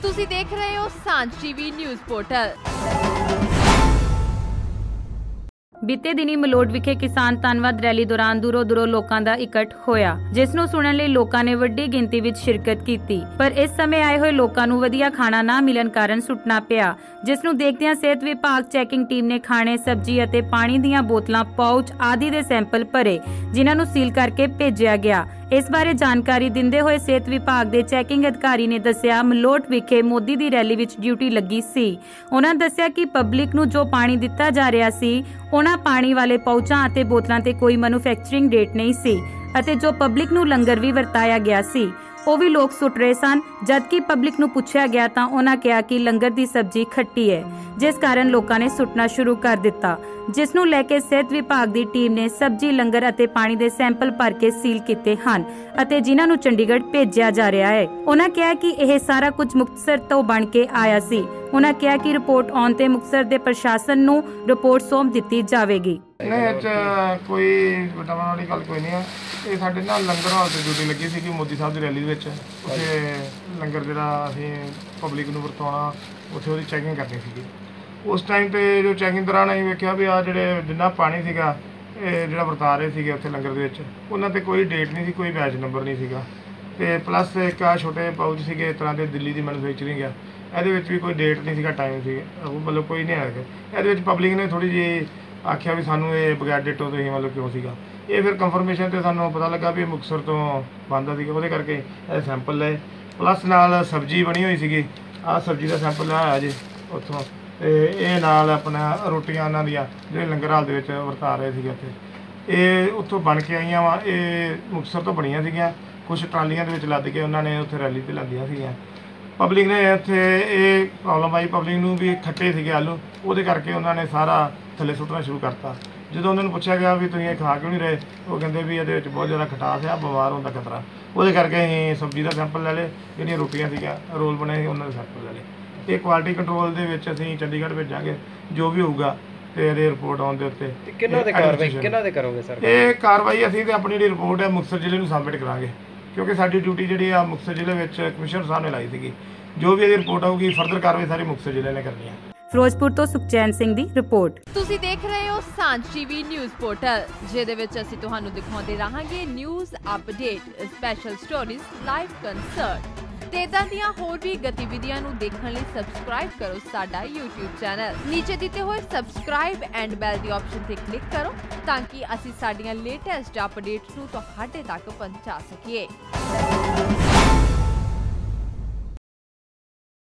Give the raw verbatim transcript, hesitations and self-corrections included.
ਤੁਸੀਂ ਦੇਖ ਰਹੇ ਹੋ ਸਾਂਝ ਟੀਵੀ ਨਿਊਜ਼ ਪੋਰਟਲ। बीते दिनी मलोट विखे किसान धन्नवाद रैली दौरान दूरों दूरों लोगों का इकट्ठ होया, जिस नूं सुणन लई लोकां ने वड्डी गिनती विच शिरकत कीती। पर इस समय आए हुए लोकां नूं वधिया खाना ना मिलन कारण सुटना पिया, जिस नूं देखदिआं सेहत विभाग चैकिंग टीम ने खाने, सब्जी अते पानी दीआं बोतलां, पाउच आदि दे सैंपल भरे, जिन्हां नूं सील करके भेजिया गया। इस बारे जानकारी दिंदे होए सेहत विभाग के चैकिंग अधिकारी ने दस्सिया मलोट विखे मोदी दी रैली विच ड्यूटी लगी सी। उन्हां दस्सिया कि पब्लिक नूं जो पानी दिता जा रहा सी, उन्हां पानी वाले पाउचां अते बोतलां ते कोई मैन्युफैक्चरिंग डेट नहीं सी अते जो पब्लिक नूं लंगर भी वरताया गया सी, ਉਹ ਵੀ ਲੋਕ ਸੁੱਟ ਰਹੇ ਸਨ। ਜਦਕਿ ਪਬਲਿਕ ਨੂੰ ਪੁੱਛਿਆ ਗਿਆ ਤਾਂ ਉਹਨਾਂ ਕਿਹਾ ਕਿ ਲੰਗਰ ਦੀ ਸਬਜ਼ੀ ਖੱਟੀ ਹੈ, ਜਿਸ ਕਾਰਨ ਲੋਕਾਂ ਨੇ ਸੁੱਟਣਾ ਸ਼ੁਰੂ ਕਰ ਦਿੱਤਾ, ਜਿਸ ਨੂੰ ਲੈ ਕੇ ਸਿਹਤ ਵਿਭਾਗ ਦੀ ਟੀਮ ਨੇ ਸਬਜ਼ੀ, ਲੰਗਰ ਅਤੇ ਪਾਣੀ ਦੇ ਸੈਂਪਲ ਭਰ ਕੇ ਸੀਲ ਕੀਤੇ ਹਨ ਅਤੇ ਜਿਨ੍ਹਾਂ ਨੂੰ ਚੰਡੀਗੜ੍ਹ ਭੇਜਿਆ ਜਾ ਰਿਹਾ ਹੈ। ਉਹਨਾਂ ਕਿਹਾ ਕਿ ਇਹ ਸਾਰਾ ਕੁਝ ਮੁਕਤਸਰ ਤੋਂ ਬਣ ਕੇ ਆਇਆ ਸੀ। ਉਹਨਾਂ ਕਿਹਾ ਕਿ ਰਿਪੋਰਟ ਆਉਣ ਤੇ ਮੁਕਤਸਰ ਦੇ ਪ੍ਰਸ਼ਾਸਨ ਨੂੰ ਰਿਪੋਰਟ ਸੌਂਪ ਦਿੱਤੀ ਜਾਵੇਗੀ। नहीं अच कोई वटावन वाली गल कोई नहीं है। ये साढ़े ना लंगर हाल से ड्यूटी लगी सी मोदी साहब की रैली उत्थे लंगर जो असीं पब्लिक नूं वरताउणा उत्थे उहदी चैकिंग करनी सी। उस टाइम पर जो चैकिंग दौरान असीं वेखिया भी आ जिहड़े जिन्ना पानी सीगा जिहड़ा वरता रहे सीगे उत्थे लंगर दे विच उन्हां ते कोई डेट नहीं सी, कोई बैच नंबर नहीं सीगा ते प्लस एक आ छोटे पाउच सीगे इस तरह के दिल्ली की मैन्युफैक्चरिंग है, ਇਹਦੇ ਵਿੱਚ ਵੀ ਕੋਈ ਡੇਟ ਨਹੀਂ ਸੀਗਾ, ਟਾਈਮ ਸੀ ਉਹ ਮਤਲਬ ਕੋਈ ਨਹੀਂ ਹੈਗਾ। ਇਹਦੇ ਵਿੱਚ ਪਬਲਿਕ ਨੇ ਥੋੜੀ ਜਿਹੀ ਆਖਿਆ ਵੀ ਸਾਨੂੰ ਇਹ ਬਗੈਰ ਡੇਟੋਂ ਤੋਂ ਹੀ ਮਤਲਬ ਕਿਉਂ ਸੀਗਾ। ਇਹ ਫਿਰ ਕੰਫਰਮੇਸ਼ਨ ਤੇ ਸਾਨੂੰ ਪਤਾ ਲੱਗਾ ਵੀ ਇਹ ਮੁਕਤਸਰ ਤੋਂ ਬਣਦਾ ਸੀਗਾ, ਉਹਦੇ ਕਰਕੇ ਇਹ ਸੈਂਪਲ ਲਏ। ਪਲੱਸ ਨਾਲ ਸਬਜ਼ੀ ਬਣੀ ਹੋਈ ਸੀਗੀ, ਆਹ ਸਬਜ਼ੀ ਦਾ ਸੈਂਪਲ ਆਇਆ ਜੀ ਉੱਥੋਂ, ਤੇ ਇਹ ਨਾਲ ਆਪਣਾ ਰੋਟੀਆਂ ਉਹਨਾਂ ਦੀਆਂ ਜਿਹੜੇ ਲੰਗਰ ਹਾਲ ਦੇ ਵਿੱਚ ਵਰਤਾ ਰਹੇ ਸੀਗੇ ਉੱਥੇ, ਇਹ ਉੱਥੋਂ ਬਣ ਕੇ ਆਈਆਂ ਵਾ। ਇਹ ਮੁਕਤਸਰ ਤੋਂ ਬਣੀਆਂ ਸੀਗੀਆਂ, ਕੁਛ ਟਰਾਲੀਆਂ ਦੇ ਵਿੱਚ ਲੱਦ ਕੇ ਉਹਨਾਂ ਨੇ ਉੱਥੇ ਰੈਲੀ 'ਤੇ ਲਾਦੀਆਂ ਸੀਗੀਆਂ। ਪਬਲਿਕ ਨੇ ਇੱਥੇ ਇਹ ਪ੍ਰੋਬਲਮ ਆਈ ਪਬਲਿਕ ਨੂੰ ਵੀ ਖੱਟੇ ਸੀਗੇ ਆਲੂ, ਉਹਦੇ ਕਰਕੇ ਉਹਨਾਂ ਨੇ ਸਾਰਾ ਥੱਲੇ ਸੁੱਟਣਾ ਸ਼ੁਰੂ ਕਰਤਾ। ਜਦੋਂ ਉਹਨਾਂ ਨੂੰ ਪੁੱਛਿਆ ਗਿਆ ਵੀ ਤੁਸੀਂ ਇਹ ਖਾ ਕਿਉਂ ਨਹੀਂ ਰਹੇ, ਉਹ ਕਹਿੰਦੇ ਵੀ ਇਹਦੇ ਵਿੱਚ ਬਹੁਤ ਜ਼ਿਆਦਾ ਖਟਾਸ ਹੈ, ਬਿਮਾਰ ਹੋਣ ਦਾ ਖਤਰਾ। ਉਹਦੇ ਕਰਕੇ ਅਸੀਂ ਸਬਜ਼ੀ ਦਾ ਸੈਂਪਲ ਲੈ ਲਏ, ਜਿਹੜੀਆਂ ਰੋਟੀਆਂ ਸੀਗੀਆਂ ਰੋਲ ਬਣੇ ਸੀ ਉਹਨਾਂ ਦੇ ਸੈਂਪਲ ਲੈ ਲਏ। ਇਹ ਕੁਆਲਿਟੀ ਕੰਟਰੋਲ ਦੇ ਵਿੱਚ ਅਸੀਂ ਚੰਡੀਗੜ੍ਹ ਭੇਜਾਂਗੇ, ਜੋ ਵੀ ਹੋਊਗਾ ਤੇ ਇਹਦੇ ਰਿਪੋਰਟ ਆਉਣ ਦੇ ਉੱਤੇ ਕਿਹਨਾਂ ਦੇ ਕਾਰਵਾਈ ਕਿਹਨਾਂ ਦੇ ਕਰੋਗੇ ਸਰ? ਇਹ ਕਾਰਵਾਈ ਅਸੀਂ ਤੇ ਆਪਣੀ ਜਿਹੜੀ ਰਿਪੋਰਟ ਹੈ ਮੁਕਤਸਰ ਜ਼ਿਲ੍ਹੇ ਨੂੰ ਸਬਮਿਟ ਕਰਾਂਗੇ, ਕਿਉਂਕਿ ਸਾਡੀ ਡਿਊਟੀ ਜਿਹੜੀ ਆ ਮੁਕਤਸਰ ਜ਼ਿਲ੍ਹੇ ਵਿੱਚ ਕਮਿਸ਼ਨਰ ਸਾਹਿਬ ਨੇ ਲਾਈ ਸੀਗੀ। ਜੋ ਵੀ ਇਹਦੀ ਰਿਪੋਰਟ ਆਊਗੀ ਫਰਦਰ ਕਾਰਵਾਈ ਸਾਰੀ ਮੁਕਤਸਰ ਜ਼ਿਲ੍ਹੇ ਨੇ ਕਰਨੀ ਹੈ। ਫਿਰੋਜ਼ਪੁਰ ਤੋਂ ਸੁਖਚੈਨ ਸਿੰਘ ਦੀ ਰਿਪੋਰਟ। ਤੁਸੀਂ ਦੇਖ ਰਹੇ ਹੋ ਸਾਂਝ ਟੀਵੀ ਨਿਊਜ਼ ਪੋਰਟਲ, ਜਿਹਦੇ ਵਿੱਚ ਅਸੀਂ ਤੁਹਾਨੂੰ ਦਿਖਾਉਂਦੇ ਰਹਾਂਗੇ news update, special stories, live concert ਤੇ ਇਦਾਂ ਦੀਆਂ ਹੋਰ ਵੀ ਗਤੀਵਿਧੀਆਂ ਨੂੰ ਦੇਖਣ ਲਈ ਸਬਸਕ੍ਰਾਈਬ ਕਰੋ ਸਾਡਾ YouTube ਚੈਨਲ। ਨੀਚੇ ਦਿੱਤੇ ਹੋਏ ਸਬਸਕ੍ਰਾਈਬ ਐਂਡ ਬੈਲ ਦੀ ਆਪਸ਼ਨ ਤੇ ਕਲਿੱਕ ਕਰੋ ਤਾਂ ਕਿ ਅਸੀਂ ਸਾਡੀਆਂ ਲੇਟੈਸਟ ਅਪਡੇਟਸ ਨੂੰ ਤੁਹਾਡੇ ਤੱਕ ਪਹੁੰਚਾ ਸਕੀਏ।